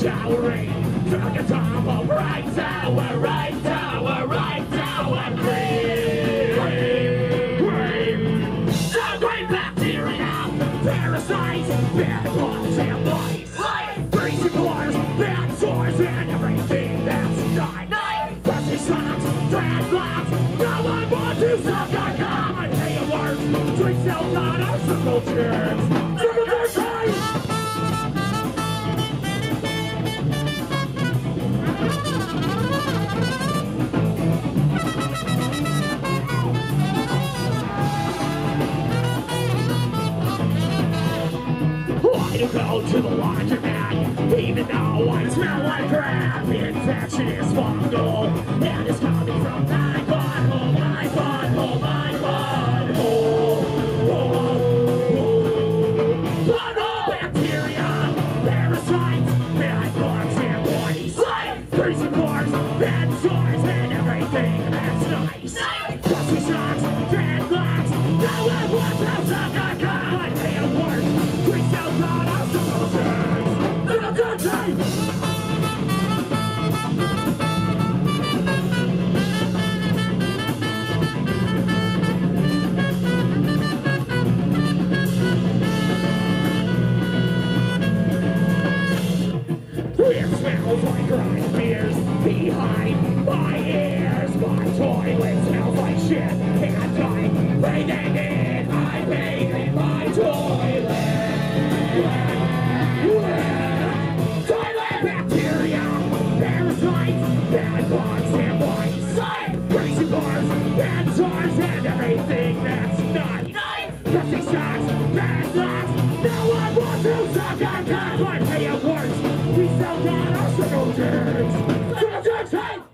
showering. Took a tumble right down, right down, right down, and cream. The great bacteria, parasites, bad bugs and mice, greasy floors, bad sores, and everything that's not nice. Rusty socks, drag blocks, no one wants to suck our gum. I pay it worse, drink self not our circle jerks. Circle jerks, hey! To go to the laundromat, even though I smell like crap. Infection is fungal, and it's coming from my butthole, my butthole, my butthole. Butthole bacteria, parasites, bad bugs and boys, greasy pores, bad sores, and everything that's nice. Dusty socks, bad glass, no one wants to suck a gun. I pay it worse, we sell God. It smells like grind beers behind my ears. My toilet smells like shit, and I'm bathing in, I bathe in my toilet. Toilet bacteria, parasites, bad bugs and mice, crazy bars, bad sores, and everything that's nice. Dusty socks, bad socks, no one wants to suck our guns. I pay it worse, we sell down our circle jerks. Circle jerks, hey!